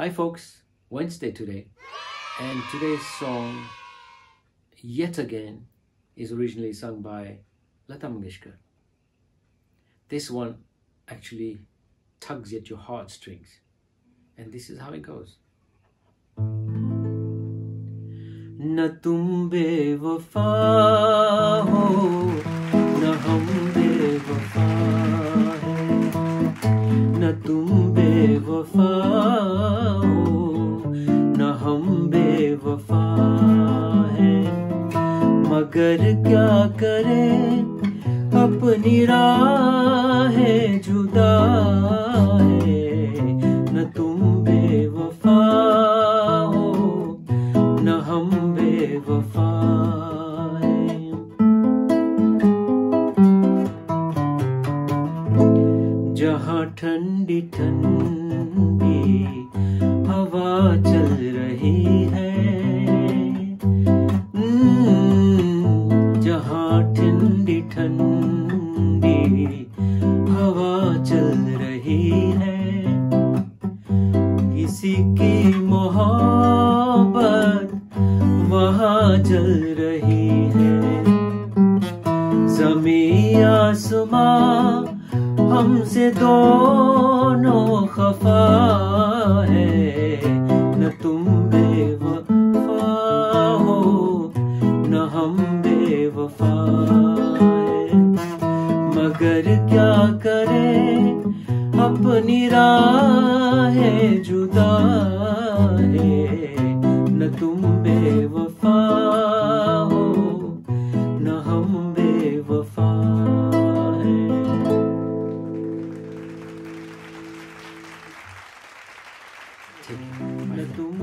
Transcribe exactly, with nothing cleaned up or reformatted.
Hi folks, Wednesday today, and today's song, yet again, is originally sung by Lata Mangeshkar. This one actually tugs at your heartstrings, and this is how it goes. न तुम बेवफा हो न हम बेवफा हैं, न तुम बेवफा हो न हम बेवफा हैं, मगर क्या करें अपनी राहें जुदा है, न तुम बेवफा हो न हम बेवफा हैं। जहाँ ठंडी ठंडी हवा चल रही है, जहाँ ठंडी ठंडी हवा चल रही है, किसी की मोहब्बत वहाँ जल रही है, ज़मीं आसमां हमसे दोनों खफा है, न तुम बेवफा हो न हम बेवफा है, मगर क्या करें अपनी राहें जुदा है, न तुम बेवफा हो न हम बेवफा हैं। न तुम